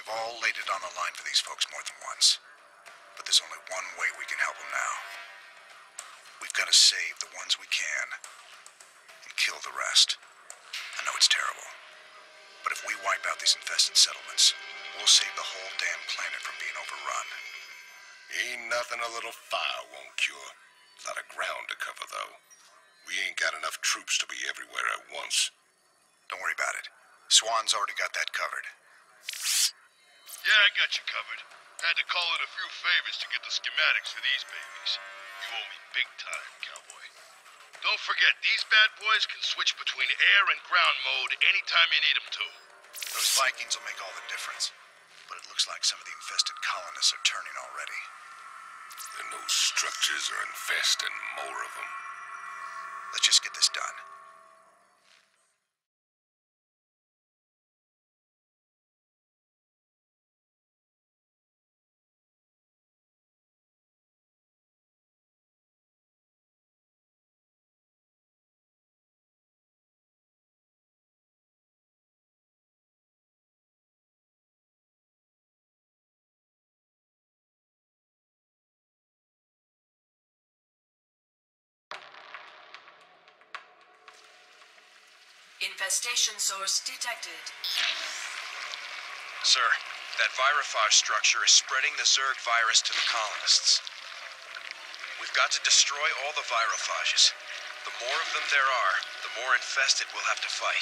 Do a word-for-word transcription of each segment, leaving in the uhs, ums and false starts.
all laid it on the line for these folks more than once. But there's only one way we can help them now. We've got to save the ones we can and kill the rest. I know it's terrible, but if we wipe out these infested settlements, we'll save the whole damn planet from being overrun. Ain't nothing a little fire won't cure. A lot of ground to cover, though. We ain't got enough troops to be everywhere at once. Don't worry about it. Swan's already got that covered. Yeah, I got you covered. Had to call in a few favors to get the schematics for these babies. You owe me big time, cowboy. Don't forget, these bad boys can switch between air and ground mode anytime you need them to. Those Vikings will make all the difference. But it looks like some of the infested colonists are turning already. And those structures are infesting more of them. Let's just get this done. Infestation source detected. Sir, that virophage structure is spreading the Zerg virus to the colonists. We've got to destroy all the virophages. The more of them there are, the more infested we'll have to fight.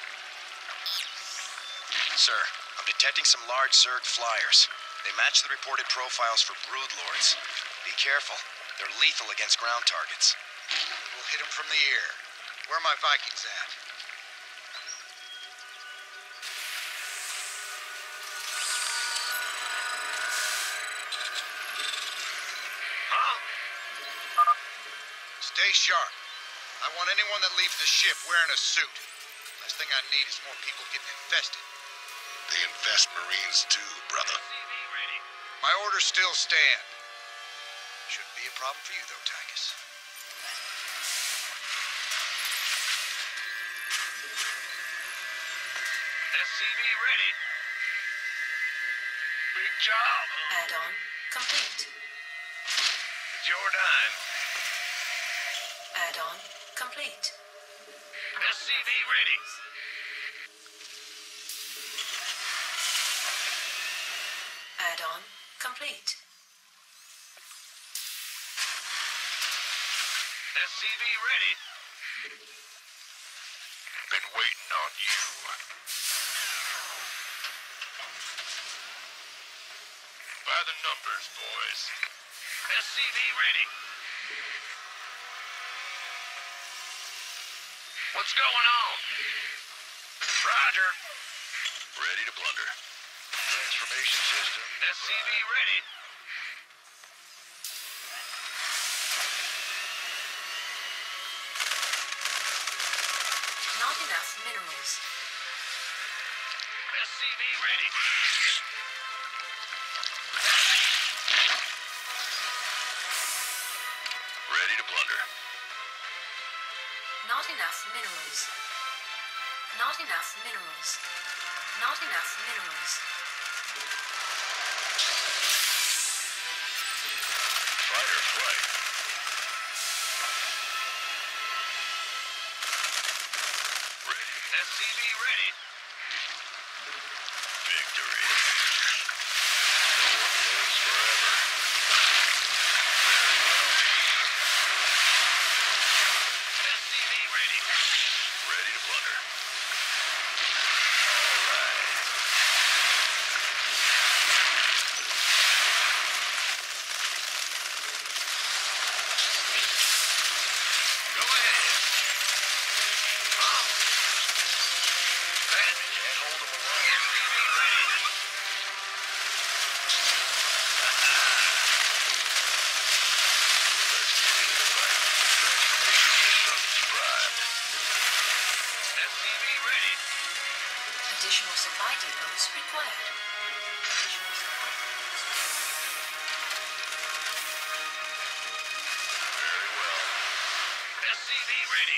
Sir, I'm detecting some large Zerg flyers. They match the reported profiles for broodlords. Be careful. They're lethal against ground targets. We'll hit them from the air. Where are my Vikings at? Stay sharp. I want anyone that leaves the ship wearing a suit. Last thing I need is more people getting infested. They infest Marines too, brother. My orders still stand. Shouldn't be a problem for you, though, Tychus. S C V ready. Big job. Add-on complete. It's your dime. Add-on complete. S C V ready. Add-on complete. S C V ready. Been waiting on you. By the numbers, boys. S C V ready. What's going on? Roger. Ready to plunder. Transformation system. S C V ready. Not enough minerals. S C V ready. Ready to plunder. Not enough minerals. Not enough minerals. Not enough minerals. Fight or flight. Ready. S C V ready. Victory. No one lives forever. S C V ready. Ready to plunder. Go ahead. Huh? Man, can't hold them alone. S C V ready. S C V ready. Additional supply depots required. Additional supply depots. Very well. S C V ready.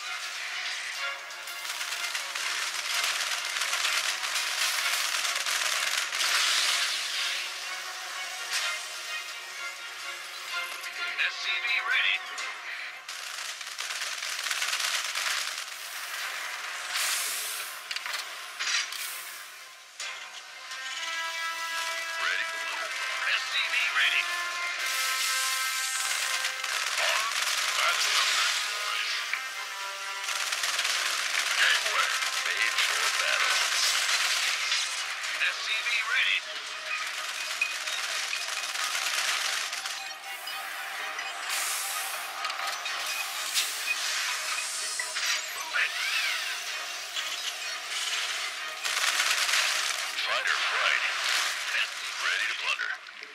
Fight or flight. Ready to plunder.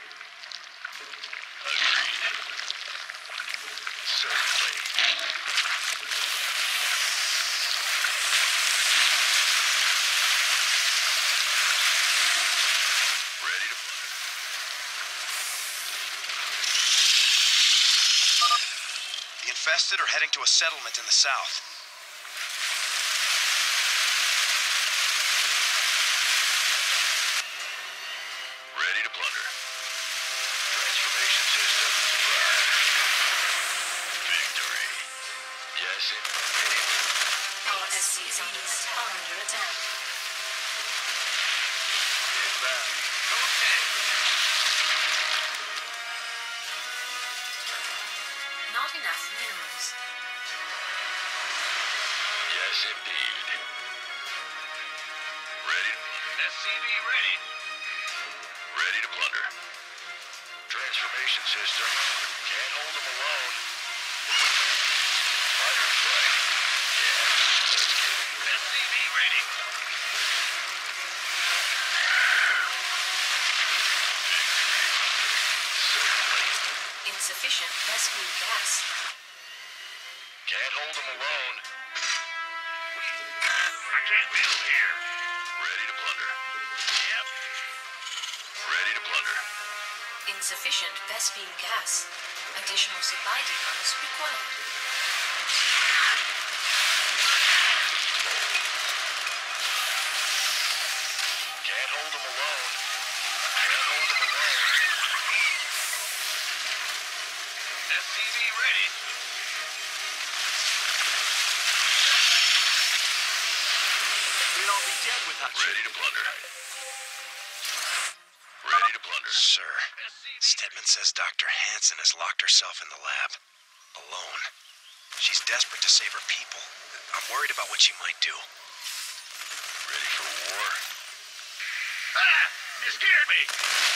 Agreed. Certainly. Ready to plunder. The infested are heading to a settlement in the south. Ready to plunder. Transformation system prime. Victory. Yes, indeed. Our S C Vs are under attack. Inbound. Okay. Not enough minerals. Yes, indeed. Ready to plunder. S C V ready. Ready to plunder. Transformation system. Can't hold them alone. Fight or flight. Yeah, let's get it. S C V ready. Certainly. Insufficient rescue gas. Can't hold them alone. I can't build here. Ready to plunder. Yep. Ready to plunder. Insufficient Vespine gas. Additional supply depots required. Can't hold them alone. Can't hold them alone. S C V ready. We'd all be dead without you. Ready to plunder. Ready to plunder. Sir, Stedman says Doctor Hansen has locked herself in the lab. Alone. She's desperate to save her people. I'm worried about what she might do. Ready for war? Ah! You scared me!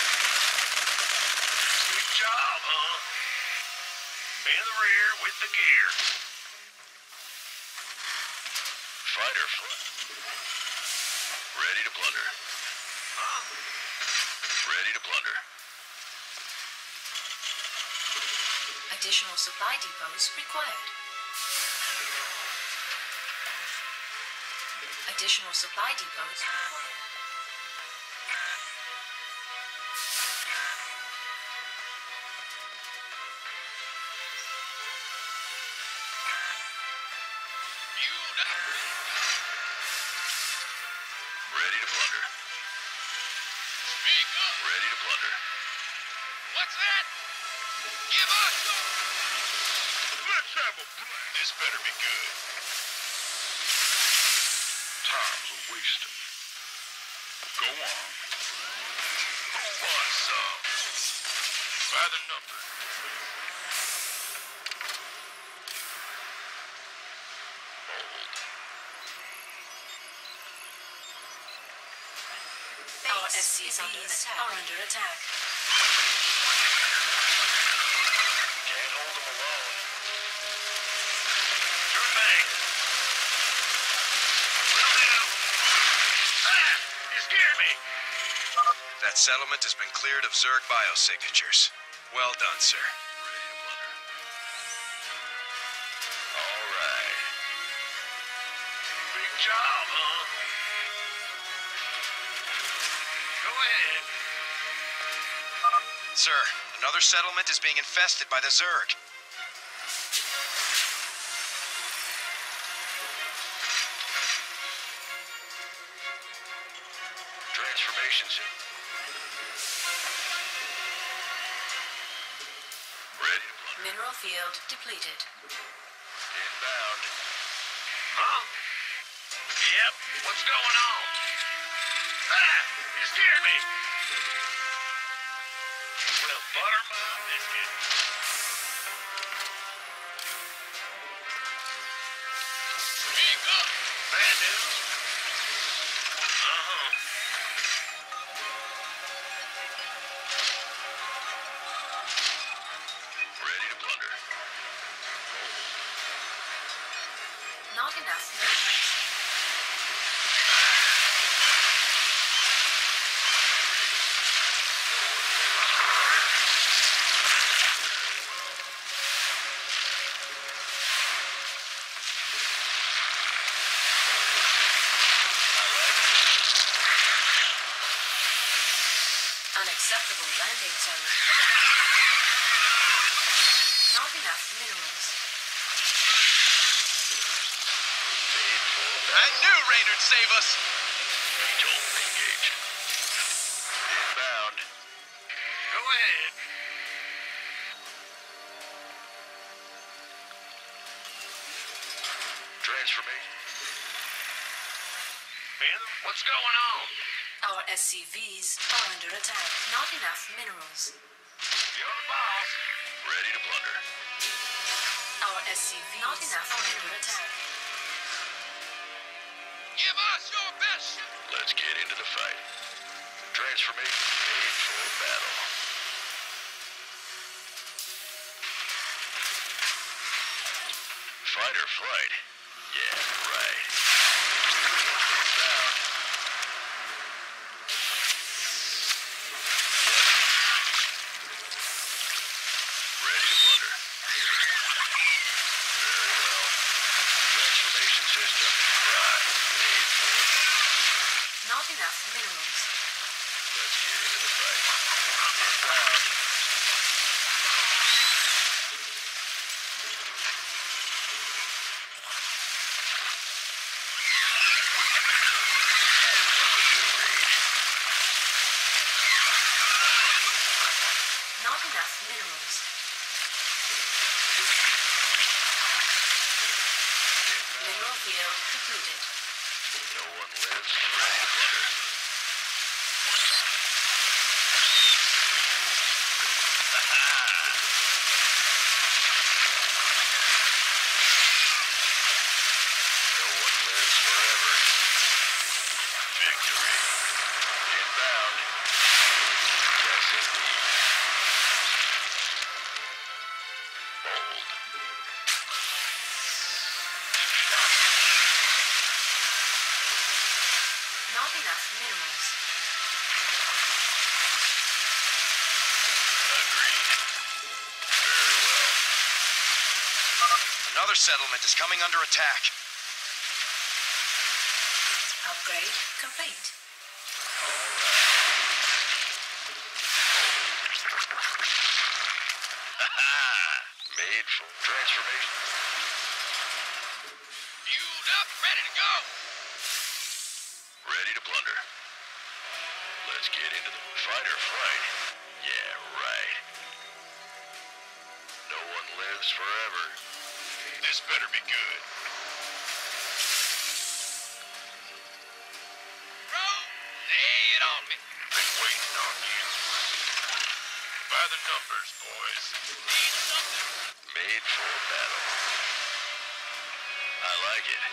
Good job, huh? In the rear with the gear. Fight or flight. Ready to plunder. Huh? Ready to plunder. Additional supply depots required. Additional supply depots required. Ready to plunder. Speak up. Ready to plunder. What's that? Give us. Let's have a plan. This better be good. Time's a wasting. Go on. Who wants some? By the number. Our S C Vs are under attack. Can't hold them alone. Sure thing. Will do. Ah! You scared me. That settlement has been cleared of Zerg biosignatures. Well done, sir. Ready to plunder. All right. Big job, huh? Go ahead. Sir, another settlement is being infested by the Zerg. Transformation system. Ready to plunder. Mineral field depleted. Inbound. Huh? Yep. What's going on? Ah! You scared me. Well, butter my biscuit. Speak up. Bad news. Uh-huh. Ready to plunder. Not enough minerals. Unacceptable landing zone. Not enough minerals. I knew Raynard'd save us. Angel, engage. Inbound. Go ahead. Transformation. What's going on? Our S C Vs are under attack. Not enough minerals. You're the boss. Ready to plunder. Our S C Vs not enough are under attack. Give us your best shot. Let's get into the fight. Transformation made for battle. Fight or flight? Yeah, right. Inbound. Ready to plunder. Very well. Transformation system, right. Made for Not enough minerals. Let's get into the fight. Inbound. Not enough minerals. Mineral field depleted. No one lives. Ready to plunder. No one lives forever. Victory. Inbound. Yes, indeed. Bold. Not enough minerals. Agreed. Very well. Another settlement is coming under attack. Upgrade complete. Made for transformation. Fueled up, ready to go. Ready to plunder. Let's get into the fight or flight. Yeah, right. No one lives forever. This better be good. Bro, lay it on me. Been waiting on you. By the numbers, boys. Need something. Made for battle. I like it.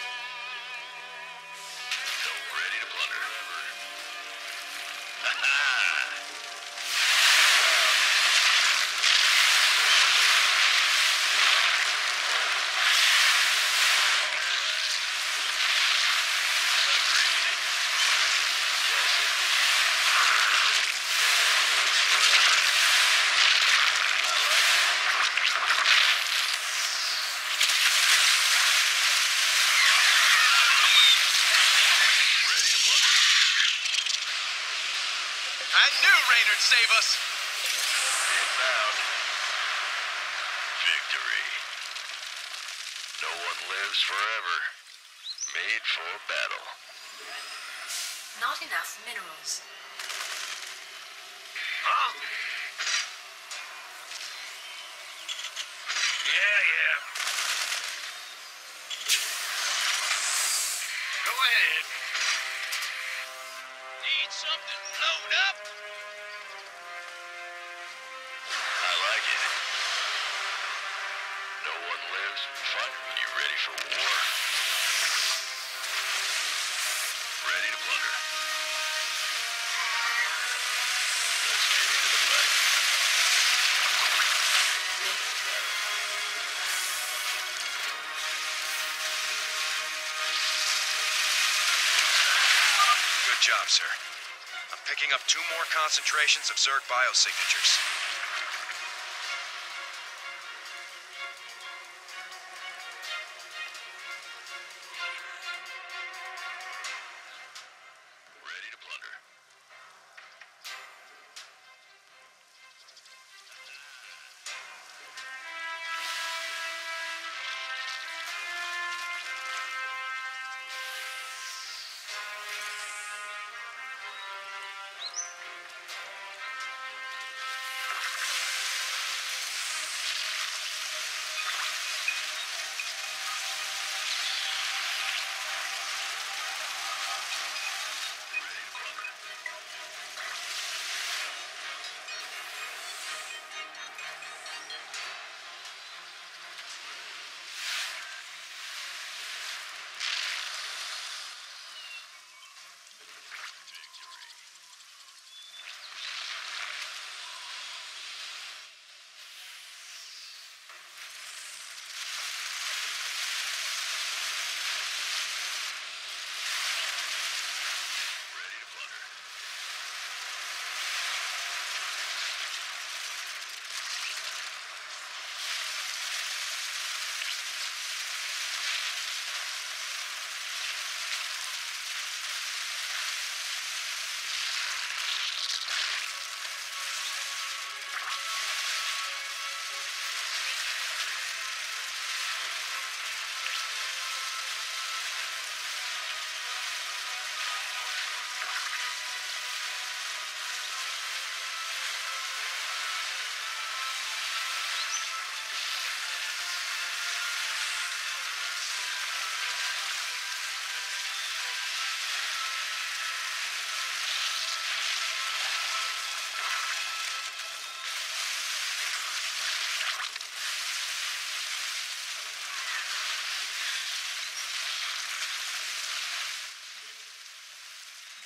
So ready to plunder. I knew Raynard'd save us. Inbound. Victory. No one lives forever. Made for battle. Not enough minerals. Huh? Yeah, yeah. Go ahead. Need something load up? I like it. No one lives. Fine. You ready for war? Ready to plunder. Let's get into the fight. Good job, sir. I'm picking up two more concentrations of Zerg biosignatures. Ready to plunder.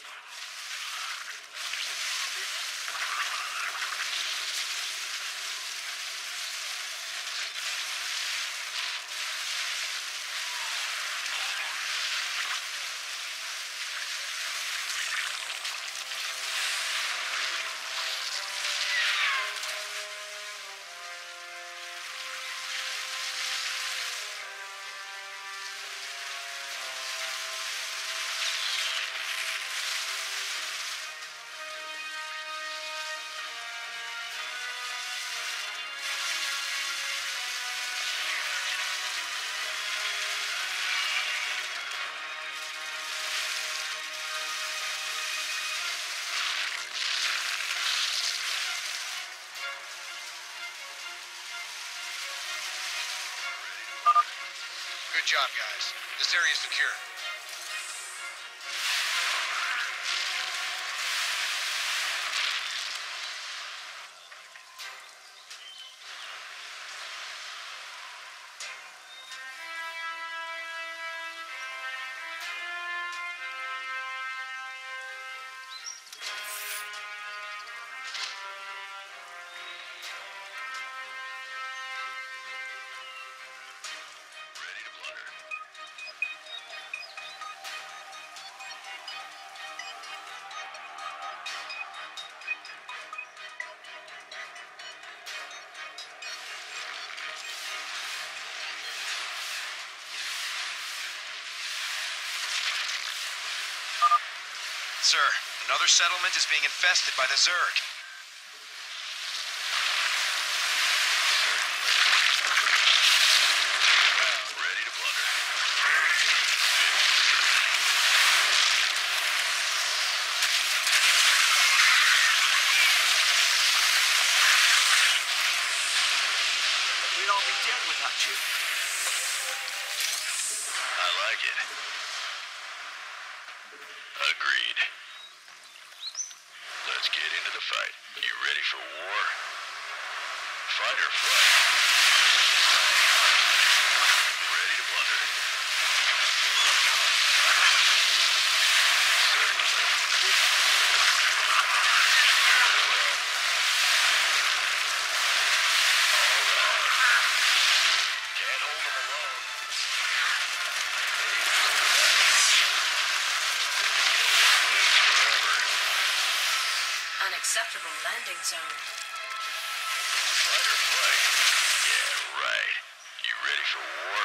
Good job, guys. This area's secure. Sir, another settlement is being infested by the Zerg. Ready to plunder. We'd all be dead without you. I like it. Agreed. Let's get into the fight. You ready for war? Fight or flight? Ready to plunder. Can't hold them alone. Unacceptable landing zone. Fight or flight? Yeah, right. You ready for war?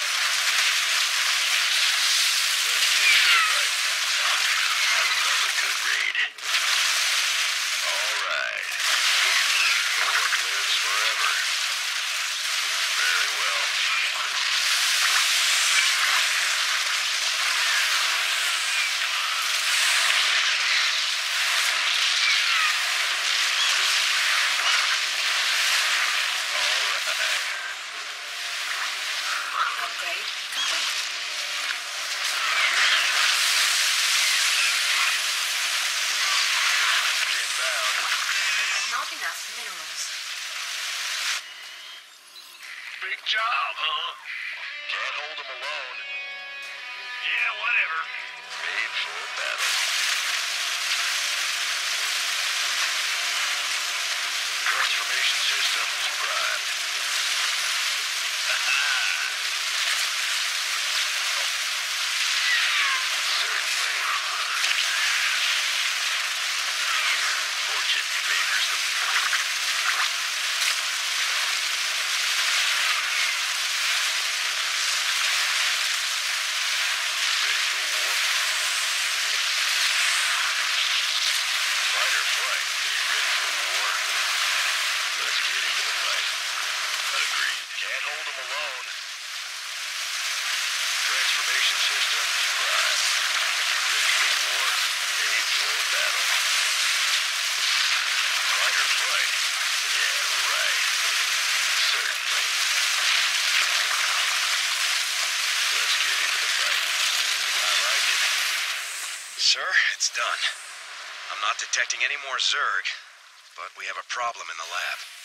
Let's get into the fight. I love a good raid. All right. No one lives forever. Very well. Upgrade complete. Inbound. Not enough minerals. Big job, huh? Can't hold them alone. Yeah, whatever. Made for battle. Transformation systems primed. Certainly. Fortune favors them. Ready for war? Fight or flight? You ready for war? Let's get into the fight. Agreed. Can't hold them alone. Transformation systems prime. Ready for war? Made for battle. Fight or flight? Yeah, right. Certainly. Let's get into the fight. I like it. Sir, it's done. I'm not detecting any more Zerg, but we have a problem in the lab.